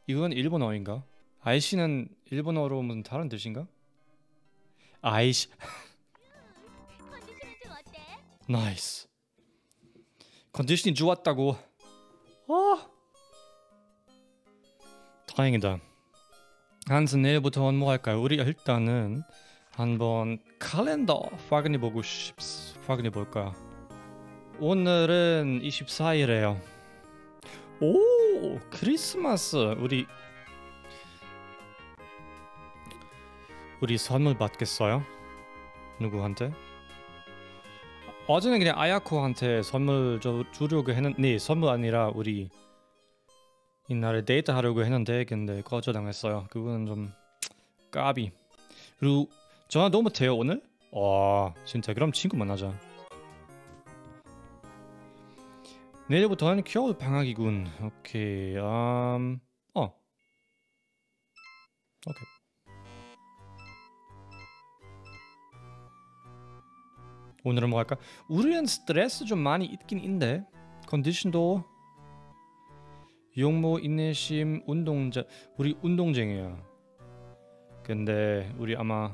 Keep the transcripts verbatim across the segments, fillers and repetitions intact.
이건 일본어인가? 아이씨는 일본어로 무슨 다른 뜻인가? 아이씨. 컨디션은 좀 어때? 나이스. 컨디션이 좋았다고. 아, 다행이다. 한스 내일부터 뭐 할까요? 우리 일단은 한번 칼렌더 확인해 보고 싶 확인해 볼까? 오늘은 이십사 일이에요. 오, 크리스마스. 우리 우리 선물 받겠어요? 누구한테? 어제는 그냥 아야코한테 선물 줘, 주려고 했는데, 네, 선물 아니라 우리 이날에 데이트 하려고 했는데 근데 거절당했어요. 그거는 좀 까비. 그리고 전화 너무 돼요 오늘? 와 진짜 그럼 친구 만나자. 내일부터는 겨울 방학이군. 오케이. 음, 어. 오케이. 오늘은 뭐 할까? 우리는 스트레스 좀 많이 있긴 인데 컨디션도 용모 인내심 운동자. 우리 운동쟁이야. 근데 우리 아마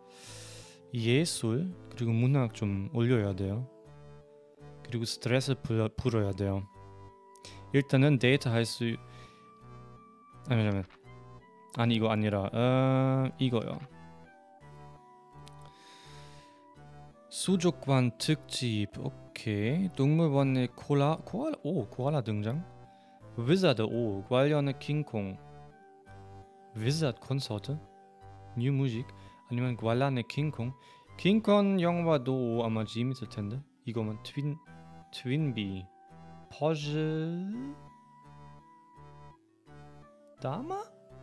예술 그리고 문학 좀 올려야 돼요. 그리고 스트레스 풀어, 풀어야 돼요. 일단은 데이트 할 수 아니 잠깐만 아니 이거 아니라 어 이거요. 수족관 특집. 오케이. 동물원의 코라 코알라 오 코알라 등장. 위자드 오 관련의 킹콩. 위자드 콘서트 뉴 뮤직 아니면 관련의 킹콩. 킹콩 영화도 아마 재밌을 텐데. 이거면 트윈 트윈비 퍼즐 다마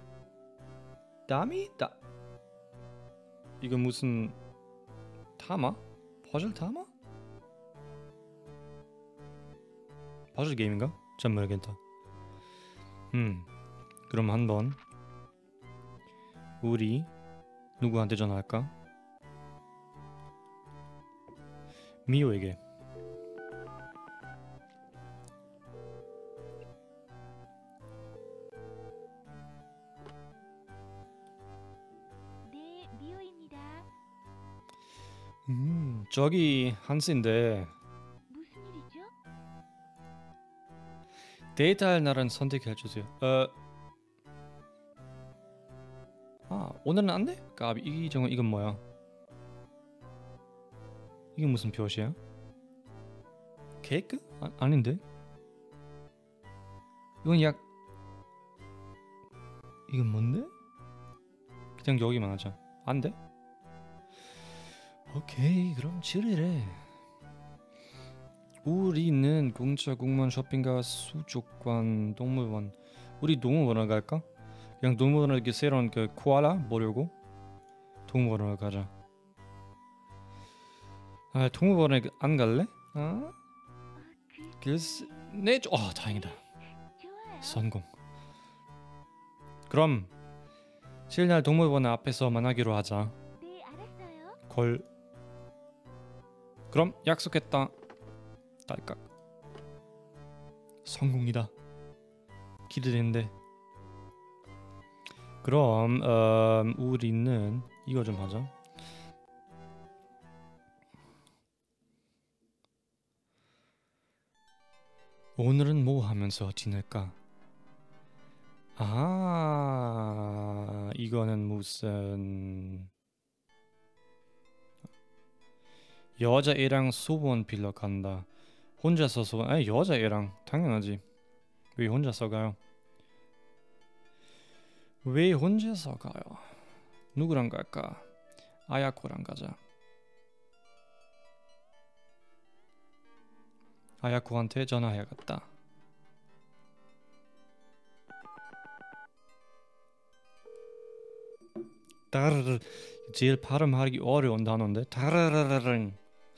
다미 다 이거 무슨 타마 퍼즐 타마 퍼즐 게임인가? 잘 모르겠다. 음 그럼 한번 우리 누구한테 전화할까? 미호에게. 네, 미호입니다. 음 저기 한스인데 무슨 일이죠? 데이트할 날은 선택해주세요. 어... 아 오늘은 안 돼? 까비. 이 정은 이건 뭐야? 이게 무슨 표시야? 케이크? 아, 아닌데? 이건 약 이건 뭔데? 그냥 여기만 하자. 안 돼? 오케이 그럼 칠 일에 우리는 공차 공무원 쇼핑가 수족관 동물원. 우리 동물원을 갈까? 그냥 동물원을 이렇게 새로운 그 코알라 보려고 동물원을 가자. 아 동물원에 안 갈래? 어? 아, 그 글쎄 네, 어 다행이다. 좋아요. 성공. 그럼 칠 일 동물원 앞에서 만나기로 하자. 네, 알았어요. 걸. 그럼 약속했다. 딸깍. 성공이다. 기대되는데. 그럼 음, 우리는 이거 좀 하자. 오늘은 뭐 하면서 지낼까? 아 이거는 무슨 여자애랑 소원 빌러 간다. 혼자서 소원. 아니 여자애랑 당연하지. 왜 혼자서 가요? 왜 혼자서 가요? 누구랑 갈까? 아야코랑 가자. 아야코한테 전화해야겠다. 따르르. 제일 발음하기 어려운 단어인데. 따르르르.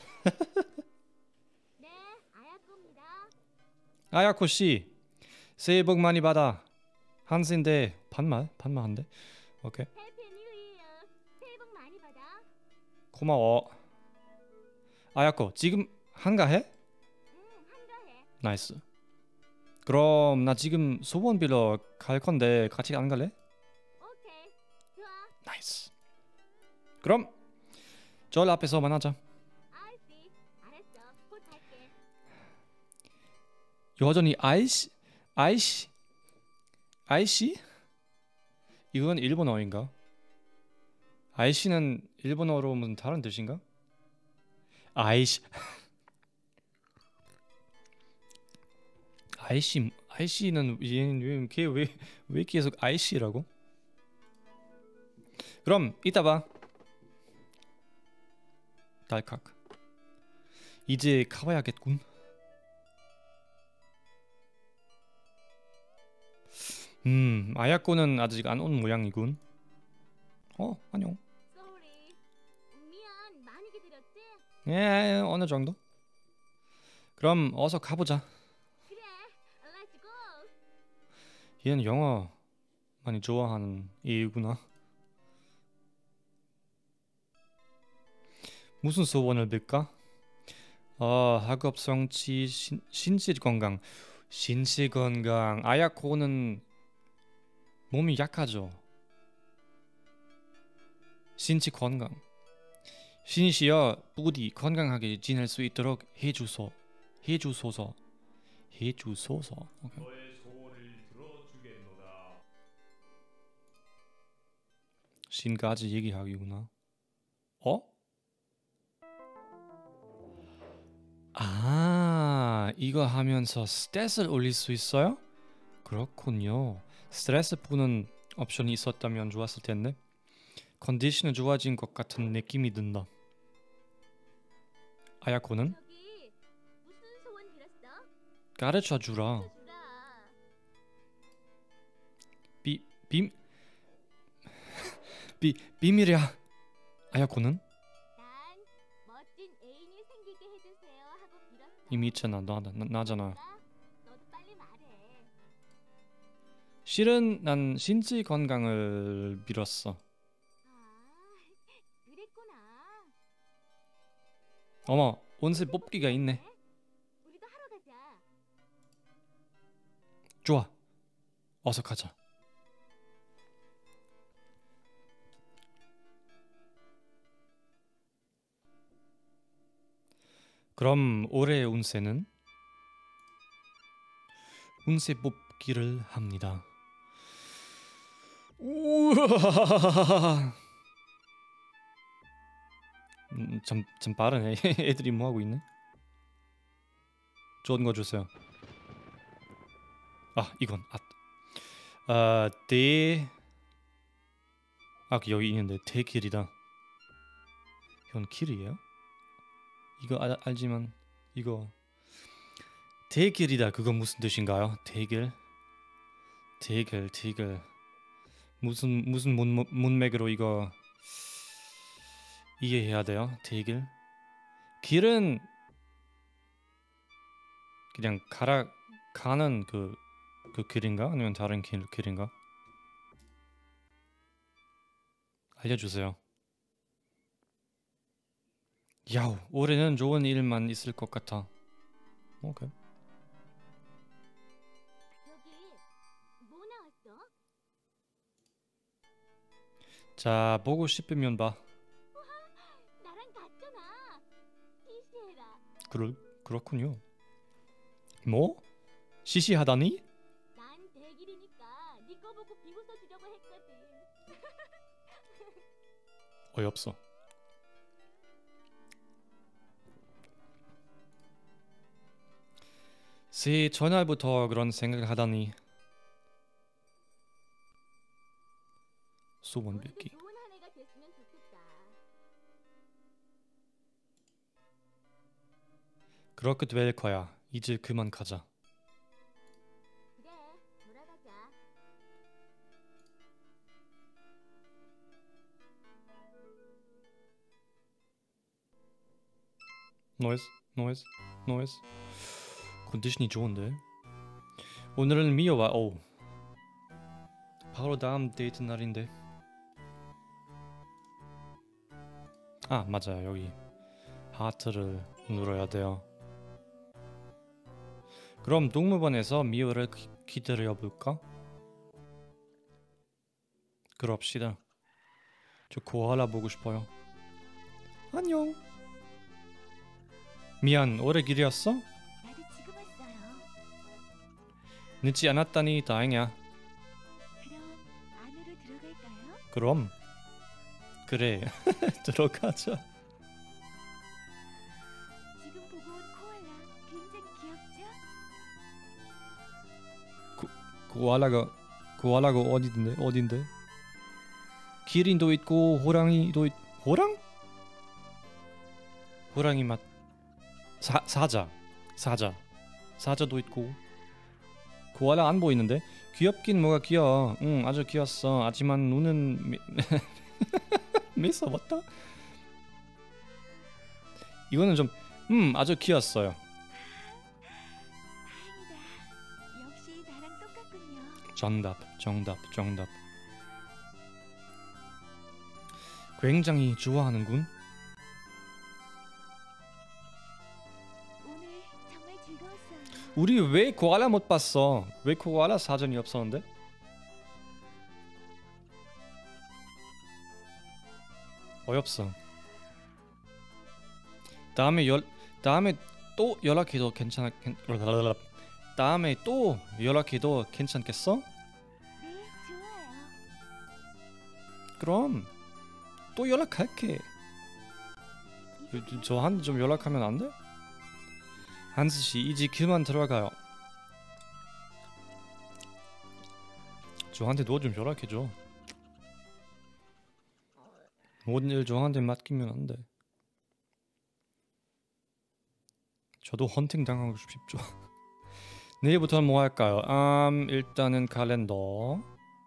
네, 아야코입니다. 아야코 씨, 새해 복 많이 받아. 한스인데 반말 반말한데. 오케이. 해피 뉴 이어. 새해 복 많이 받아. 고마워. 아야코 지금 한가해? 응, 한가해. 나이스. 그럼 나 지금 소원 빌러 갈 건데 같이 안 갈래? 오케이. 좋아. 나이스. 그럼 절 앞에서 만나자. 알지. 알았어. 곧 갈게. 여전히 아이씨 아이씨 아이씨? 이건 일본어인가? 아이씨는 일본어로 무슨 다른 뜻인가? 아이씨 아이씨 아이씨는 걔왜왜 왜 계속 아이씨라고? 그럼 이따 봐. 달칵. 이제 가봐야겠군. 음, 아야코는 아직 안 온 모양이군. 어, 안녕. 쏘리. 미안. 많이 기다렸지? 예, 어느 정도. 그럼 어서 가보자. 그래. 렛츠고. 얘는 영어 많이 좋아하는 이유구나. 무슨 소원을 빌까? 아, 학업 성취, 신, 신체 건강. 신체 건강. 아야코는 몸이 약하죠. 신체 건강. 신이시여 부디 건강하게 지낼 수 있도록 해주소. 해주소서. 해주소서. 오케이. 너의 소원을 들어주겠노라. 신까지 얘기하기구나. 어? 아, 이거 하면서 스탯을 올릴 수 있어요? 그렇군요. 스트레스 푸는 옵션이 있었다면 좋았을 텐데. 컨디션이 좋아진 것 같은 느낌이 든다. 아야코는 저기 무슨 소원 빌었어? 가르쳐 주라. 주라. 비, 빔, 비, 비밀이야. 아야코는 난 멋진 애인이 생기게 해주세요 하고 빌었어. 이미 있잖아. 나, 나, 나잖아. 너도 빨리 말해. 실은 난 신체 건강을 빌었어. 아, 그랬구나. 어머, 온세 뽑기가 있네. 우리도 하러 가자. 좋아. 어서 가자. 그럼 올해의 운세는? 운세 뽑기를 합니다. 우와. 음, 참, 참 빠르네. 애들이 뭐 하고 있네? 좋은 거 주세요. 아, 이건 아, 아, 대. 아, 여기 있는데 대길이다. 이건 길이에요? 이거 알, 알지만 이거 대길이다. 그건 무슨 뜻인가요? 대길. 대길, 대길. 무슨 무슨 문, 문맥으로 이거 이해해야 돼요? 대길. 길은 그냥 가라 가는 그 그 길인가? 아니면 다른 길 길인가? 알려주세요. 야우, 올해는 좋은 일만 있을 것 같아. 오케이. 여기 뭐 나왔어? 자, 보고 싶으면 봐. 나랑 같잖아. 시시해라. 그럴 그렇군요. 뭐? 시시하다니? 난 대길이니까 네 거 보고 비웃어 주려고 했거든. 어이없어. 새해 전날부터 그런 생각을 하다니. 소원 모두도 빌기. 좋은 한 해가 됐으면 좋겠다. 그렇게 될 거야. 이제 그만 가자. 그래, 돌아가자. 노이즈, 노이즈, 노이즈. 컨디션이 좋은데. 오늘은 미여와 오. 바로 다음 데이트 날인데. 아, 맞아요. 여기 하트를 눌러야 돼요. 그럼 동물원에서 미호를 기, 기다려볼까? 그럽시다. 저 코알라 보고 싶어요. 안녕. 미안, 오래 기다렸어? 나도 지금 왔어요. 늦지 않았다니 다행이야. 그럼 안으로 들어갈까요? 그럼 그래. 들어가자. 지금 보고 온 코알라 굉장히 귀엽죠? 코알라가 코알라가 어딘데? 어딘데? 기린도 있고 호랑이도 있... 호랑? 호랑이 맛 사, 사자 사자 사자도 있고 코알라 안 보이는데? 귀엽긴 뭐가 귀여워. 응 아주 귀여웠어. 하지만 눈은 미... 미쳐봤다? 이거는 좀 음 아주 귀여웠어요. 다행이다. 역시 나랑 똑같군요. 정답 정답 정답. 굉장히 좋아하는군. 오늘 정말 즐거웠어요. 우리 왜 코알라 못 봤어? 왜 코알라 사전이 없었는데? 어이없어. 다음에 열 다음에 또 연락해도 괜찮아. 괜... 다음에 또 연락해도 괜찮겠어? 네, 좋아요. 그럼 또 연락할게. 저한테 좀 연락하면 안 돼? 한스 씨 이제 그만 들어가요. 저한테 너 좀 연락해줘. 모든 일 저한테 맡기면 안 돼. 저도 헌팅 당하고 싶죠. 내일부터는 뭐 할까요? 음, 일단은 칼렌더.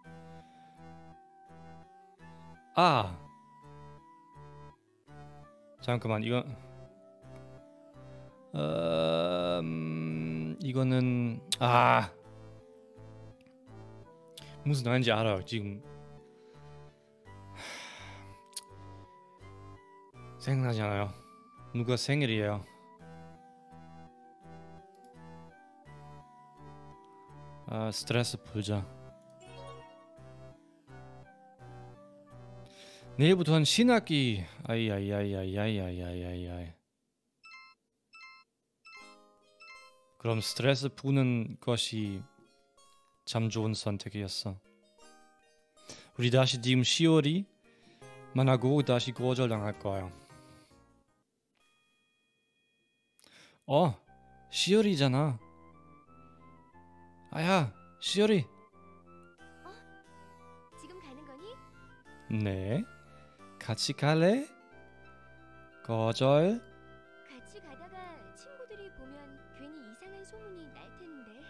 아 잠깐만 이거 음, 이거는 아 무슨 날인지 알아요. 지금 생각나지 않아요. 누가 생일이에요. 아 스트레스 풀자. 내일부터는 신학기. 아이아이아이아이아이아이아이. 그럼 스트레스 푸는 것이 참 좋은 선택이었어. 우리 다시 지금 시월이만 하고 다시 거절당할 거야. 어 시월이잖아. 아야 시월이. 지금 가는 거니? 네 같이 갈래? 거절. 같이 가다가 친구들이 보면 괜히 이상한 소문이 날 텐데.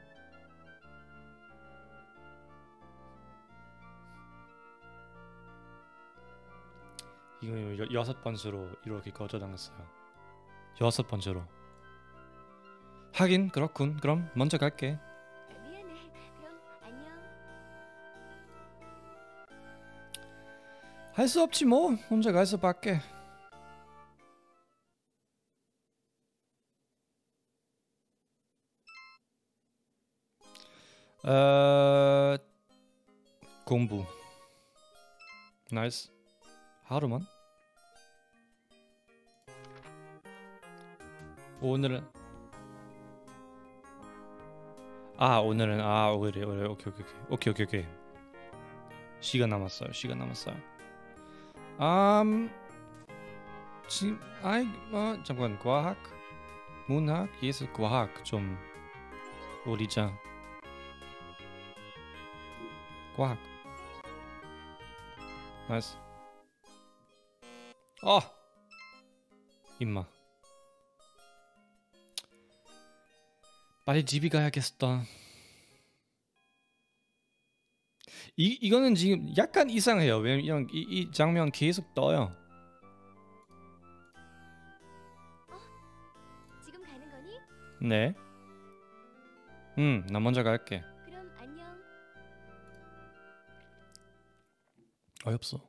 이거 여, 여섯 번째로 이렇게 거절당했어요. 여섯 번째로. 하긴 그렇군. 그럼 먼저 갈게. 아, 미안해. 그럼 안녕. 할 수 없지 뭐. 혼자 가서 밖에. 어... 공부. 나이스. 하루만. 오늘은 아 오늘은 아 오케이 오케이 오케이 오케이 오케이 오케이 오케이 시간 남았어요. 시간 남았어요. 음 지금 아이 뭐 잠깐 과학 문학 예술 과학 좀 올리자. 과학. 나이스. 아 임마. 빨리 집에 가야겠다. 이 이거는 지금 약간 이상해요. 왜냐면 이, 이 장면 계속 떠요. 지금 가는 거니? 네. 음, 나 먼저 갈게. 그럼 안녕. 어이없어.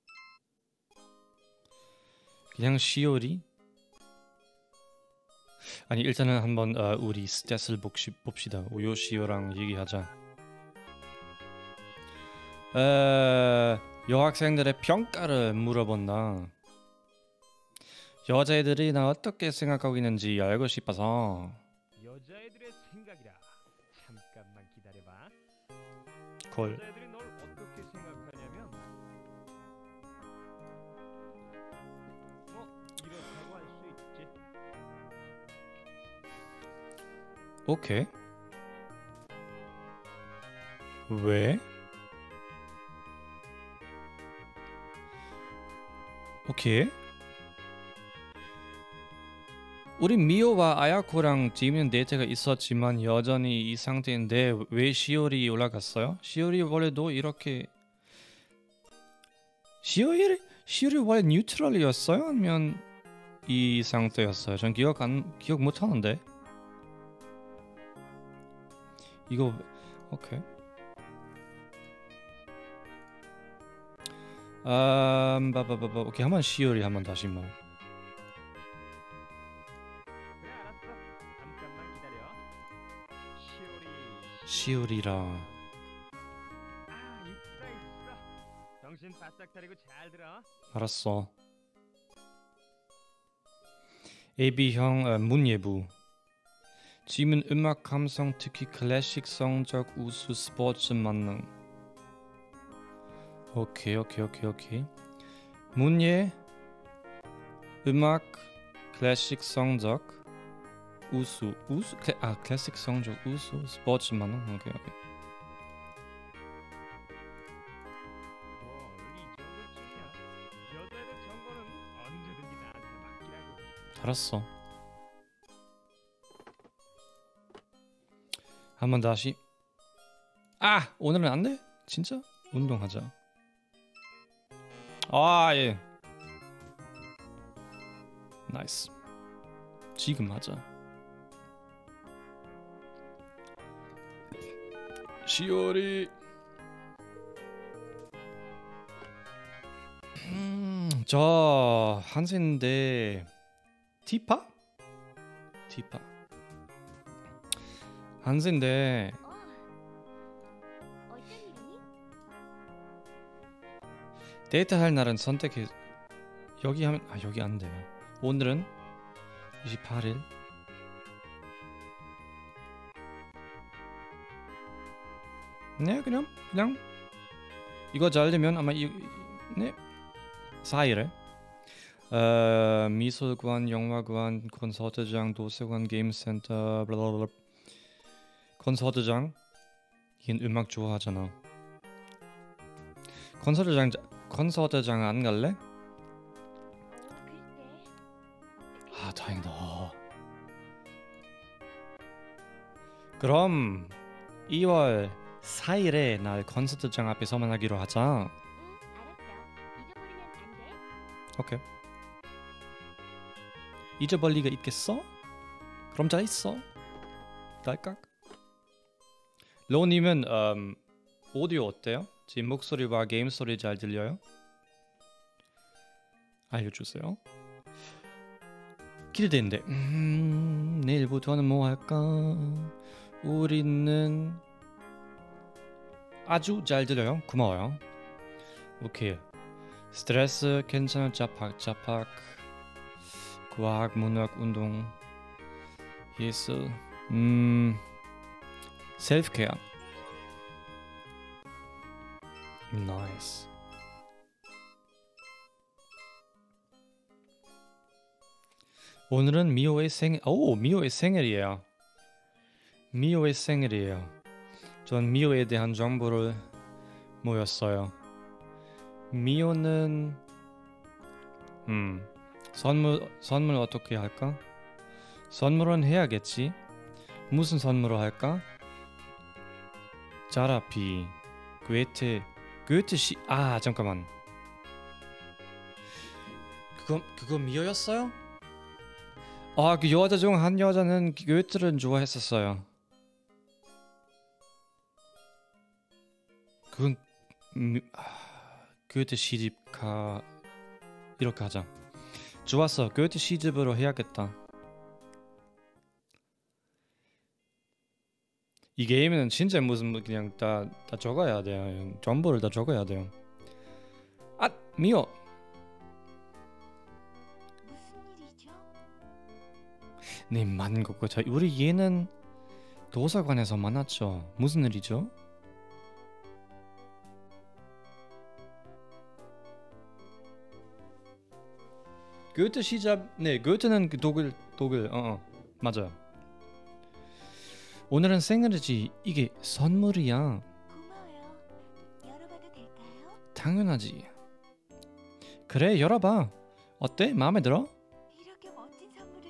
그냥 시오리? 아니 일단은 한번 어, 우리 스탯을 봅시, 봅시다. 오요시오랑 얘기하자. 에, 여학생들의 평가를 물어본다. 여자애들이 나 어떻게 생각하고 있는지 알고 싶어서. 여자애들의 생각이라. 잠깐만 기다려봐. 걸. 여자애들이 널 어떻게 생각하냐면 뭐 이렇다고 할 수 있지. 오케이. 왜? 오케이. 우리 미호와 아야코랑 재밌는 데이트가 있었지만 여전히 이 상태인데 왜 시오리 올라갔어요? 시오리 원래도 이렇게 시오리 시오리 원래 뉴트럴이었어요? 아니면 이 상태였어요? 전 기억 안 기억 못 하는데. 이거 오케이. 음, 바바바바. 오케이 한번 시오리 한번 다시 뭐. 그래 알았어. 잠깐만 기다려. 시오리. 시오리라. 아 있어 있어. 정신 바싹 차리고 잘 들어. 알았어. 에이비형 어, 문예부. 지문 음악 감성 특히 클래식 성적 우수 스포츠 만능. 오케이 오케이 오케이 오케이. 문예 음악 클래식 성적 우수 우수 클래, 아 클래식 성적 우수 스포츠 만능. 오케이 오케이. 뭘이 정도쯤이야. 여자애들 정보는 언제든지 나한테 맡기라고. 알았어. 한번 다시. 아 오늘은 안 돼? 진짜? 운동하자. 아 예. 나이스. 지금 하자. 시오리. 음, 저 한세인데 티파? 티파. 한세인데 어. 어쩐 일이니? 데이트할 날은 선택해. 여기 하면 아 여기 안 돼요. 오늘은 이십팔 일. 네 그냥 그냥 이거 잘 되면 아마 이 네 사 일에 어, 미술관, 영화관, 콘서트장, 도서관, 게임센터, 블라블라. 콘서트장. 얜 음악 좋아하잖아. 콘서트장 콘서트장 안 갈래? 글쎄. 아 다행이다. 그럼 이월 사 일에 날 콘서트장 앞에서 만나기로 하자. 응, 알았어. 잊어버리면 안 돼? 오케이. 잊어버릴 리가 있겠어? 그럼 잘 있어. 딸깍. 로님은 음, 오디오 어때요? 제 목소리와 게임 소리 잘 들려요? 알려주세요. 기대되는데. 음, 내일부터는 뭐 할까? 우리는 아주 잘 들려요. 고마워요. 오케이. 스트레스 괜찮은 자팍 자팍. 과학, 문학, 운동, 예술, 음, 셀프케어. 나이스. 오늘은 미호의 생일. 오, 미호의 생일이에요. 미호의 생일이에요. 전 미호에 대한 정보를 모였어요. 미호는 음 선물 선물 어떻게 할까? 선물은 해야겠지. 무슨 선물을 할까? 자라피, 괴테, 괴테 씨. 아 잠깐만. 그거 그거 미호였어요? 아 그 여자 중 한 여자는 괴테를 좋아했었어요. 그건 미, 아, 괴테 시집 가 이렇게 하자. 좋았어. 괴테 시집으로 해야겠다. 이 게임은 진짜 무슨 뭐 그냥 다, 다 적어야 돼요. 정보를 다 적어야 돼요. 아, 미호. 무슨 일이죠? 네, 맞는 거고. 자, 우리 얘는 도서관에서 만났죠. 무슨 일이죠? 고테 시작. 네, 고테는 그 독일 독일. 어, 어. 맞아요. 오늘은 생일이지. 이게 선물이야. 고마워요. 열어봐도 될까요? 당연하지. 그래, 열어봐. 어때? 마음에 들어? 이렇게 멋진 선물을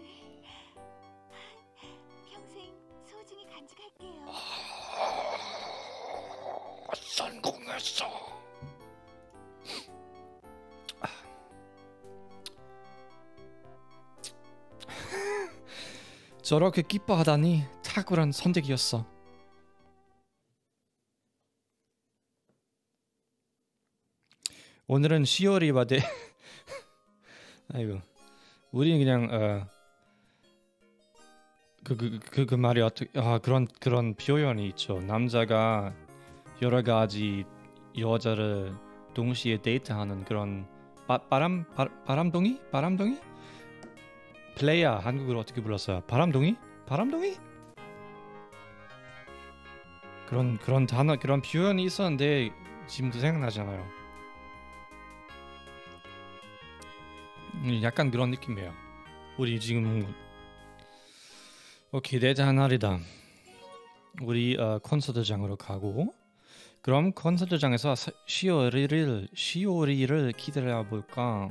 평생 소중히 간직할게요. 성공했어. 저렇게 기뻐하다니 탁월한 선택이었어. 오늘은 시월이와 대 아이고 우리는 그냥 어그그 그 그 그 말이 어떻게 아 그런 그런 표현이 있죠. 남자가 여러 가지 여자를 동시에 데이트하는 그런 바, 바람 바, 바람둥이 바람둥이 플레이야 한국어로 어떻게 불렀어요? 바람둥이 바람둥이 그런 그런 단어 그런 표현이 있었는데 지금도 생각나잖아요. 약간 그런 느낌이에요. 우리 지금 오케이 대단한 날이다. 우리 어, 콘서트장으로 가고 그럼 콘서트장에서 시오리를 시오리를 기다려 볼까?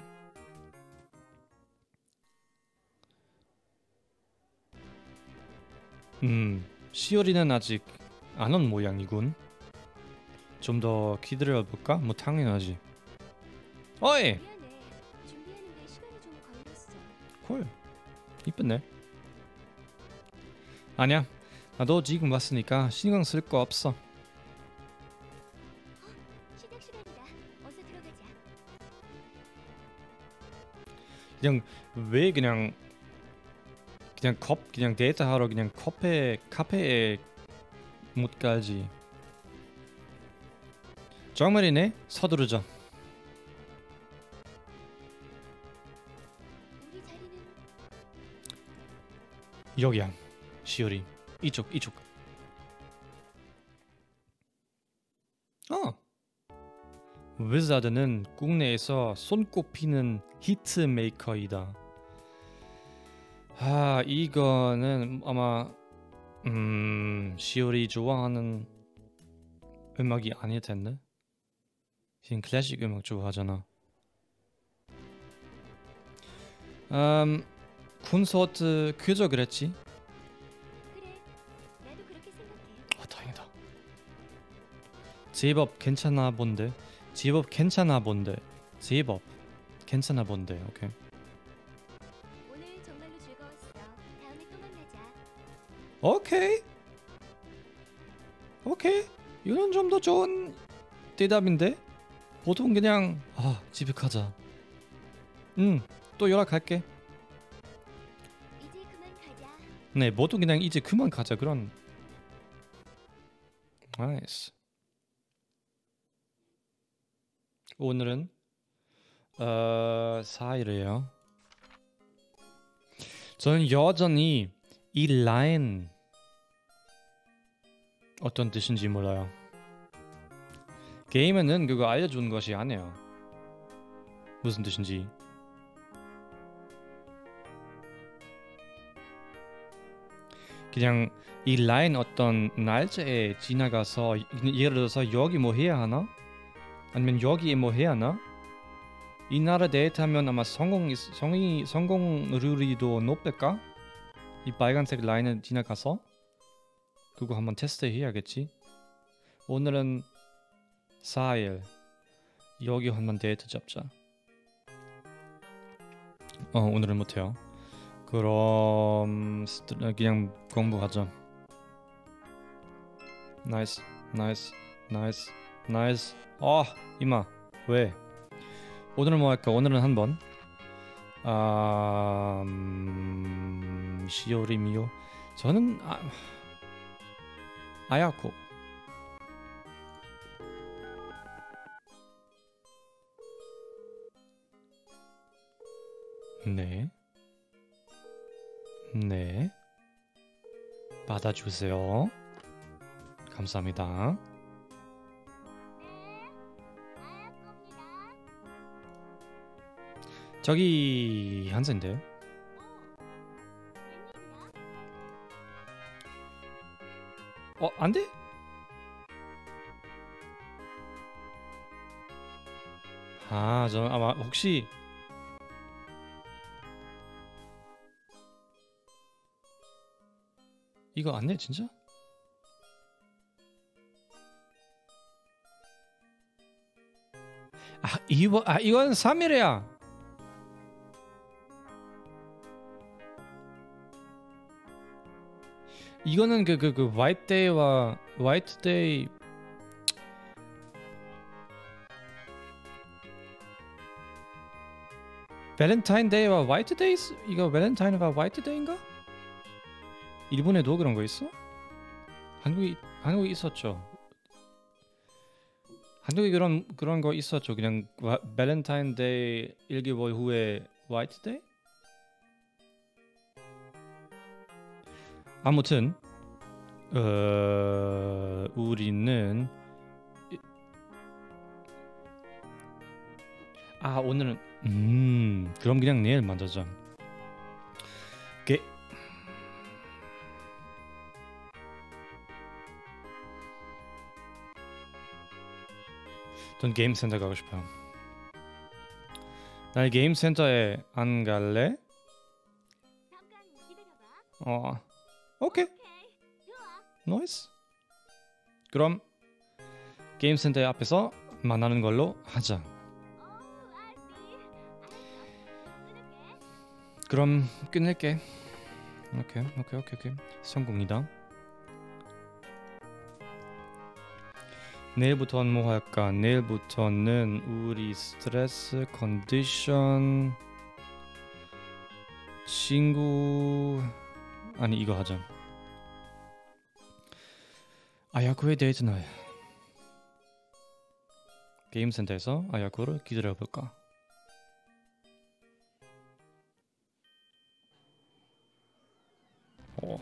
음 시오리는 아직 안 온 모양이군. 좀 더 기다려 볼까? 뭐 당연하지. 어이 미안해. 준비하는데 시간이 좀 걸렸어. 콜 이쁘네. 아니야 나도 지금 왔으니까 신경 쓸 거 없어. 시작 시간이다. 어서 들어가자. 그냥 왜 그냥 그냥 컵 그냥 데이트하러 그냥 카페 카페에 못 가지. 정말이네. 서두르자. 우리 자리는 여기야. 시오리 이쪽 이쪽. 어. 위자드는 국내에서 손꼽히는 히트 메이커이다. 아 이거는 아마 음 시오리 좋아하는 음악이 아닐 텐데. 지금 클래식 음악 좋아하잖아. 음 콘서트 그저 그랬지? 그래. 나도 그렇게 생각해. 아 다행이다. 제법 괜찮아 본데. 제법 괜찮아 본데. 제법 괜찮아 본데. 오케이. 오늘 정말로 즐거웠어. 다음에 또 만나자. 오케이. 오케이. 이건 좀 더 좋은 대답인데. 보통 그냥 아 집에 가자. 응. 또 연락할게. 이제 그만 가자. 네, 보통 그냥 이제 그만 가자 그런. 나이스. 오늘은 어 사 일이에요. 저는 여전히 이 라인 어떤 뜻인지 몰라요. 게임에는 그거 알려주는 것이 아니에요. 무슨 뜻인지. 그냥 이 라인 어떤 날짜에 지나가서 예를 들어서 여기 뭐 해야 하나? 아니면 여기에 뭐 해야 하나? 이 나라 데이트하면 아마 성공 성이 성공률이 더 높을까? 이 빨간색 라인을 지나가서 그거 한번 테스트 해야겠지. 오늘은 사 일 여기 한번 데이트 잡자. 어 오늘은 못해요. 그럼 그냥 공부하자. 나이스 나이스 나이스 나이스. 아 이마 왜? 오늘은 뭐 할까? 오늘은 한번 아 음, 시오리 미오. 저는 아, 아야코. 네. 네. 받아주세요. 감사합니다. 저기 한세인데요. 어, 안 돼? 아, 저 아마 혹시 이거 안 돼, 진짜? 아, 이거 아, 이건 삼 일이야. 이거는 그 그 그 화이트 데이와 화이트 데이 발렌타인 데이와 화이트 데이 이거 발렌타인과 화이트 데이인가? 일본에도 그런 거 있어? 한국이 한국에 있었죠. 한국에 그런 그런 거 있었죠. 그냥 와, 발렌타인 데이 일 개월 후에 화이트 데이? 아무튼 어, 우리는 아 오늘은 음 그럼 그냥 내일 만들자. 게 전 게임 센터 가고 싶어요. 날 게임 센터에 안 갈래? 잠깐 기다려봐. 어 오케이. 오케이, 좋아. 나이스. 그럼 게임 센터 앞에서 만나는 걸로 하자. 어우, 알지. 알았어. 끊을게. 그럼 끝낼게. 오케이 오케이 오케이 오케이 성공이다. 내일부터는 뭐 할까? 내일부터는 우리 스트레스 컨디션 친구 아니 이거 하자. 아야쿠의 데이트 날. 게임 센터에서 아야쿠를 기다려 볼까? 어.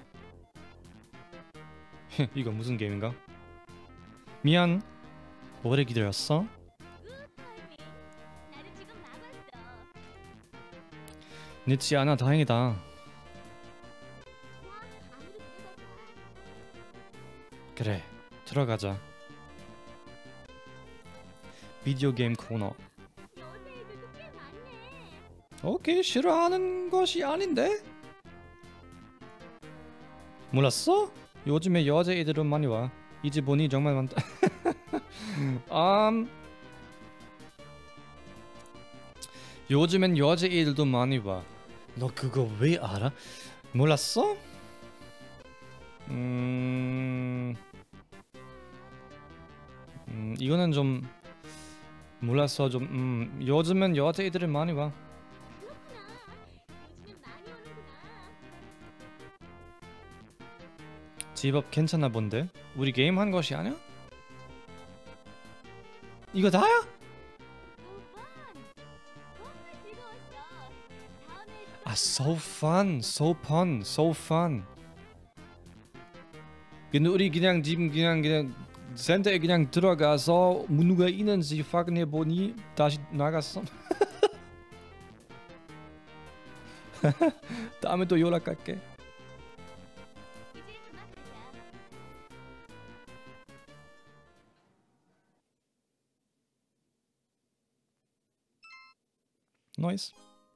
이거 무슨 게임인가? 미안. 오래 기다렸어? 굿 타이밍. 나도 지금 막 왔어. 늦지 않아 다행이다. 와, 아무리 들어가자. 그래 들어가자. 비디오 게임 코너. 여자애들도 꽤 많네. 오케이 싫어하는 것이 아닌데? 몰랐어? 요즘에 여자애들은 많이 와. 이제 보니 정말 많다. 음, 요즘엔 여자애들도 많이 와. 너 그거 왜 알아? 몰랐어? 음, 음 이거는 좀 몰랐어. 좀 음, 요즘엔 여자애들이 많이 와. 그렇구나. 요즘엔 많이 오는구나. 집업 괜찮아 본데? 우리 게임 한 것이 아니야? 이거 다야? 오빠, 정말 즐거웠어. 다음에 아, so fun, so fun, so fun. 근데 우리 그냥 지금 그냥 그냥 센터에 그냥 들어가서 누가 있는지 확인해 보니 다시 나갔어. 다음에 또 연락할게. 이제 그만 가자. 나이스.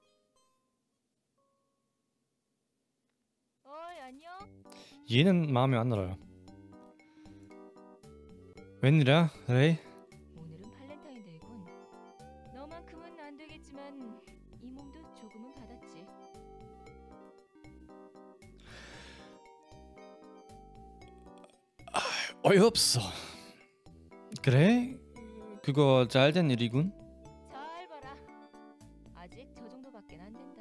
어이, 안녕. 얘는 마음에 안 들어요. 웬일이야, 레이? 오늘은 발렌타인데이군. 너만큼은 안 되겠지만 이 몸도 조금은 받았지. 어이없어. 그래? 그거 잘된 일이군. 잘 봐라. 아직 저 정도밖에 안 된다.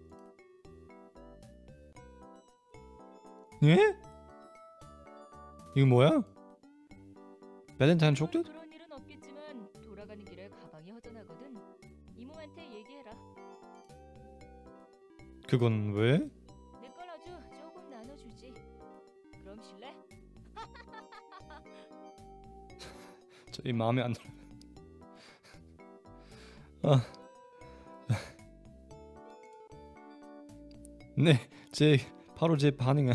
예? 이거 뭐야? 발렌타인 초콜릿? 그런 일은 없겠지만 돌아가는 길에 가방이 허전하거든. 이모한테 얘기해라. 그건 왜? 내 걸 아주 조금 나눠주지. 그럼 실례? 저이 마음에 안 들어. 아. 네, 제 바로 제 반응이야.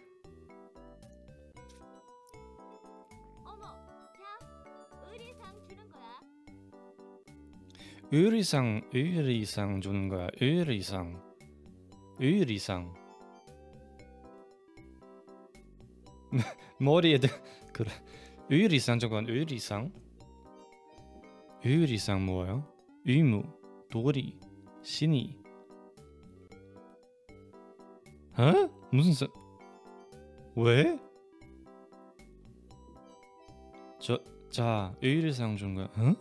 어머, 자, 의리상 주는 거야. 의리상, 의리상 주는 거야. 의리상, 의리상. 머리에 대 그래. 의리상 저건 의리상. 의리상 뭐예요? 의무, 도리, 신의. 어? 무슨 사... 왜? 저, 자, 의리상 준 거야. 어?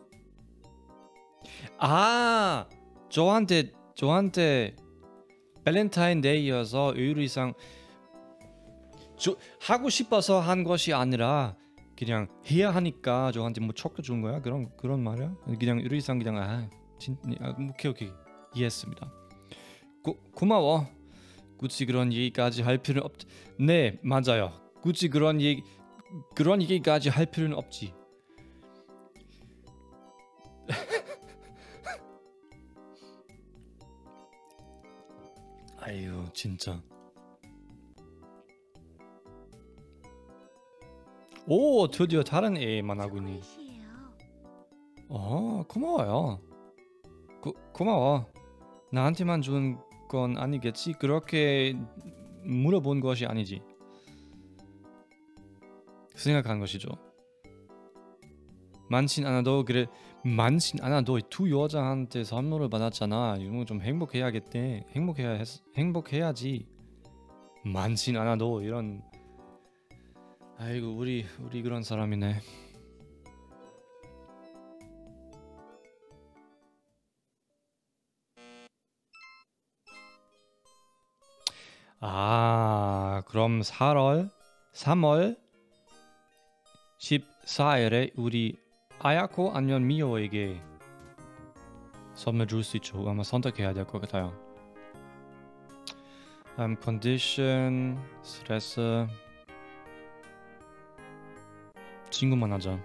아, 저한테, 저한테 발렌타인데이여서 의리상 저, 하고 싶어서 한 것이 아니라 그냥 해야 하니까 저한테 뭐 초콜릿 준 거야? 그런 그런 말이야? 그냥 의리상 그냥 아, 진, 아 오케이 오케이 이해했습니다. 고, 고마워. 굳이 그런 얘기까지 할 필요는 없. 네 맞아요. 굳이 그런 얘기 그런 얘기까지 할 필요는 없지. 아유 진짜. 오 드디어 다른 애만 하고 있니. 어 고마워요. 고, 고마워. 나한테만 준 건 아니겠지? 그렇게 물어본 것이 아니지. 생각한 것이죠. 많진 않아도 그래 많진 않아도 두 여자한테 선물을 받았잖아. 이거 좀 행복해야겠대. 행복해야 했, 행복해야지. 많진 않아도 이런. 아이고 우리 우리 그런 사람이네. 아 그럼 사월 삼월 십사일에 우리 아야코 아니면 미호에게 선물 줄 수 있죠. 아마 선택해야 될 것 같아요. um, 컨디션 스트레스 친구만 하자.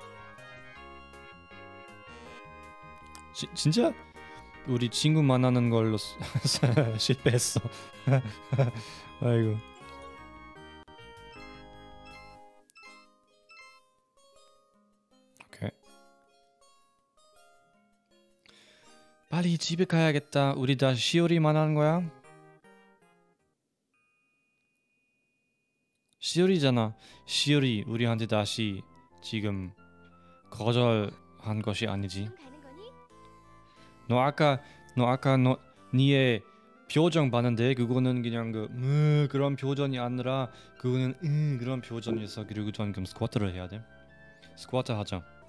지, 진짜 우리 친구 만나는 걸로 실패했어. 아이고. 오케이. 빨리 집에 가야겠다. 우리 다 시오리 만나는 거야? 시오리잖아. 시오리 우리한테 다시 지금 거절한 것이 아니지. 지금 가는 거니? 너 아까 너 아까 너 니의 표정 봤는데 그거는 그냥 그 으, 그런 표정이 아니라 그거는 으, 그런 표정이었어. 그리고 전 그럼 스쿼트를 해야 돼. 스쿼트 하자.